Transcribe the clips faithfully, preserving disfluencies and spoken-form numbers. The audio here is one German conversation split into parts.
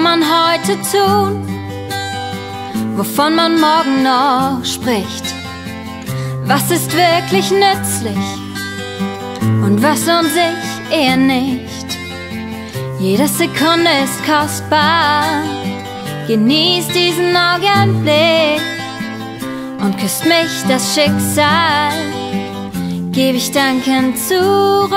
man heute tun, wovon man morgen noch spricht? Was ist wirklich nützlich und was lohnt sich eher nicht? Jede Sekunde ist kostbar, genieß diesen Augenblick und küsst mich das Schicksal, geb ich dankend zurück.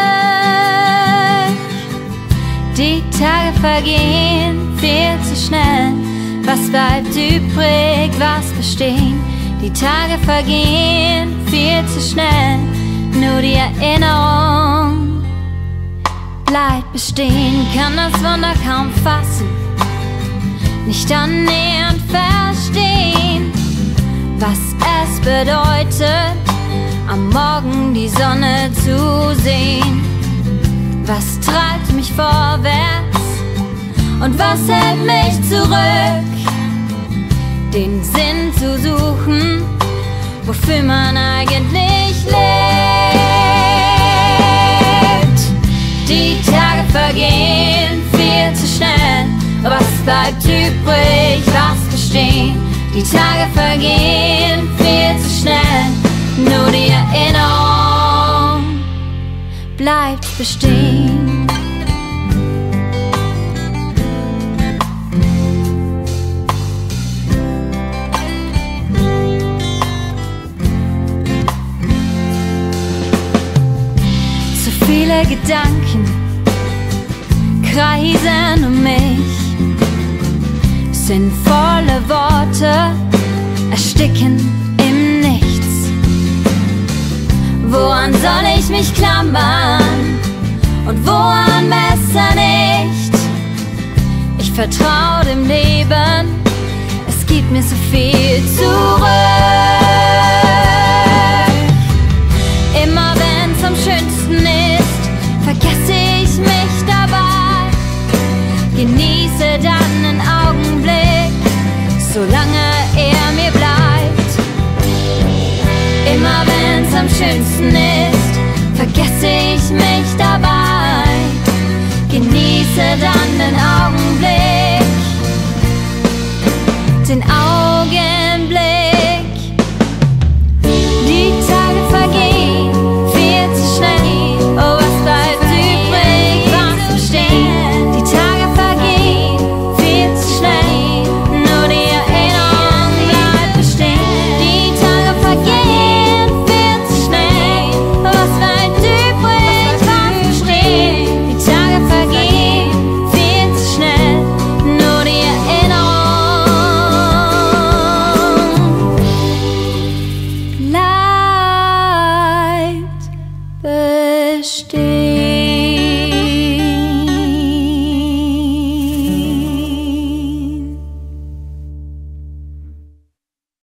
Die Tage vergehen viel zu schnell, was bleibt übrig, was bestehen? Die Tage vergehen viel zu schnell, nur die Erinnerung bleibt bestehen. Kann das Wunder kaum fassen, nicht annähernd verstehen, was es bedeutet, am Morgen die Sonne zu sehen. Was treibt mich vorwärts und was hält mich zurück? Den Sinn zu suchen, wofür man eigentlich lebt. Die Tage vergehen viel zu schnell, was bleibt übrig, was bestehen? Die Tage vergehen viel zu schnell, nur die Erinnerung bleibt bestehen. Zu viele Gedanken kreisen um mich, sinnvolle Worte ersticken im Nichts. Woran soll ich mich klammern und woran besser nicht? Ich vertraue dem Leben, es gibt mir so viel zurück. Immer wenn's am schönsten ist, vergesse ich mich dabei. Genieße dann einen Augenblick, solange er mir bleibt. Immer wenn's am schönsten ist, vergesse ich mich dabei. Genieße dann den Augenblick, den Augenblick.